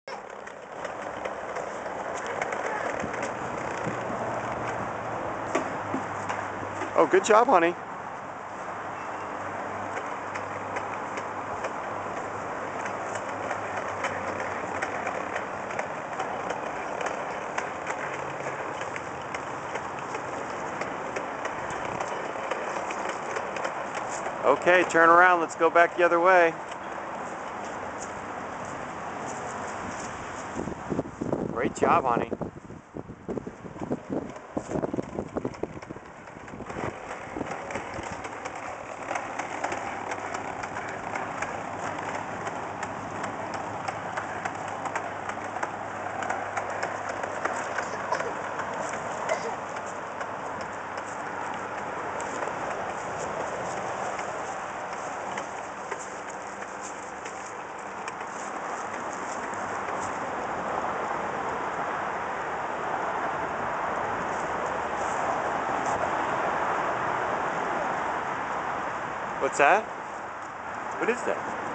Oh, good job, honey. Okay, turn around. Let's go back the other way. Great job, honey. What's that? What is that?